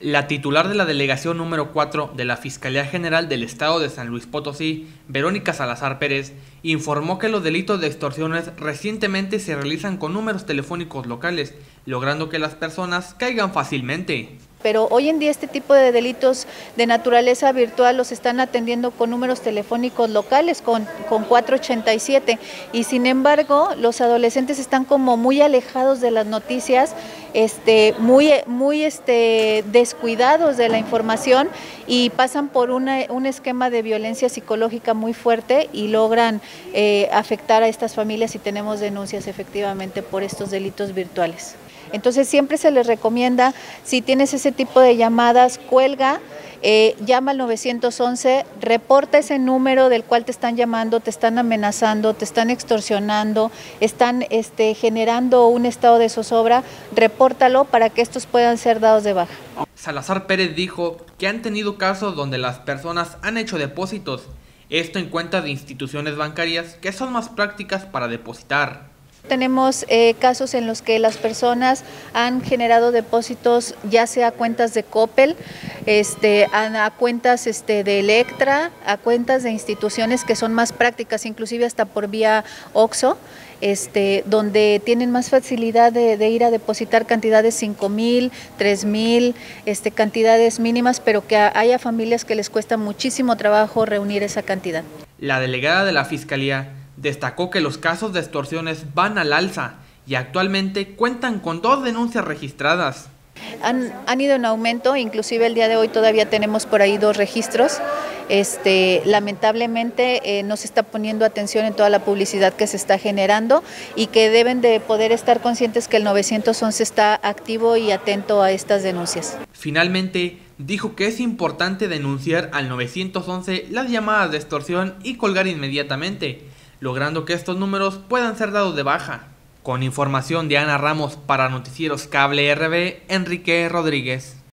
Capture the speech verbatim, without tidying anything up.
La titular de la delegación número cuatro de la Fiscalía General del Estado de San Luis Potosí, Verónica Salazar Pérez, informó que los delitos de extorsiones recientemente se realizan con números telefónicos locales, logrando que las personas caigan fácilmente. Pero hoy en día este tipo de delitos de naturaleza virtual los están atendiendo con números telefónicos locales, con, con cuatro ochenta y siete, y sin embargo los adolescentes están como muy alejados de las noticias, este, muy, muy este, descuidados de la información y pasan por una, un esquema de violencia psicológica muy fuerte y logran eh, afectar a estas familias, y tenemos denuncias efectivamente por estos delitos virtuales. Entonces siempre se les recomienda, si tienes ese tipo de llamadas, cuelga, eh, llama al nueve once, reporta ese número del cual te están llamando, te están amenazando, te están extorsionando, están este, generando un estado de zozobra, repórtalo para que estos puedan ser dados de baja. Salazar Pérez dijo que han tenido casos donde las personas han hecho depósitos, esto en cuentas de instituciones bancarias que son más prácticas para depositar. Tenemos eh, casos en los que las personas han generado depósitos ya sea a cuentas de Coppel, este, a, a cuentas este, de Electra, a cuentas de instituciones que son más prácticas, inclusive hasta por vía Oxxo, este, donde tienen más facilidad de, de ir a depositar cantidades cinco mil, tres mil, este, cantidades mínimas, pero que haya familias que les cuesta muchísimo trabajo reunir esa cantidad. La delegada de la Fiscalía destacó que los casos de extorsiones van al alza y actualmente cuentan con dos denuncias registradas. Han, han ido en aumento, inclusive el día de hoy todavía tenemos por ahí dos registros. Este, lamentablemente eh, no se está poniendo atención en toda la publicidad que se está generando y que deben de poder estar conscientes que el nueve once está activo y atento a estas denuncias. Finalmente, dijo que es importante denunciar al nueve once las llamadas de extorsión y colgar inmediatamente, logrando que estos números puedan ser dados de baja. Con información de Ana Ramos para Noticieros Cable R B, Enrique Rodríguez.